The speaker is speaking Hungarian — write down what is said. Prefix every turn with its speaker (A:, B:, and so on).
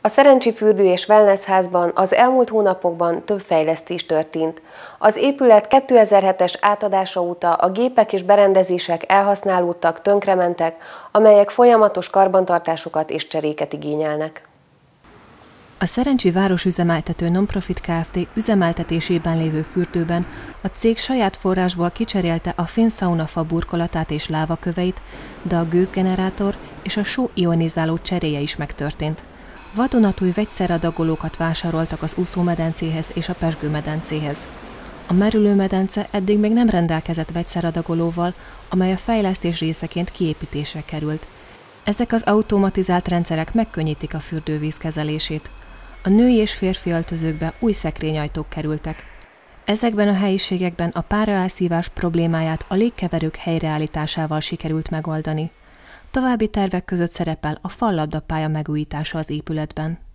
A: A Szerencsi fürdő és wellness-házban az elmúlt hónapokban több fejlesztés történt. Az épület 2007-es átadása óta a gépek és berendezések elhasználódtak, tönkrementek, amelyek folyamatos karbantartásokat és cseréket igényelnek.
B: A Szerencsi városüzemeltető non-profit Kft. Üzemeltetésében lévő fürdőben a cég saját forrásból kicserélte a finn szaunafa burkolatát és lávaköveit, de a gőzgenerátor és a só ionizáló cseréje is megtörtént. Vadonatúj vegyszeradagolókat vásároltak az úszómedencéhez és a pezsgőmedencéhez. A merülőmedence eddig még nem rendelkezett vegyszeradagolóval, amely a fejlesztés részeként kiépítésre került. Ezek az automatizált rendszerek megkönnyítik a fürdővíz kezelését. A női és férfi öltözőkbe új szekrényajtók kerültek. Ezekben a helyiségekben a páraelszívás problémáját a légkeverők helyreállításával sikerült megoldani. További tervek között szerepel a fallabdapálya megújítása az épületben.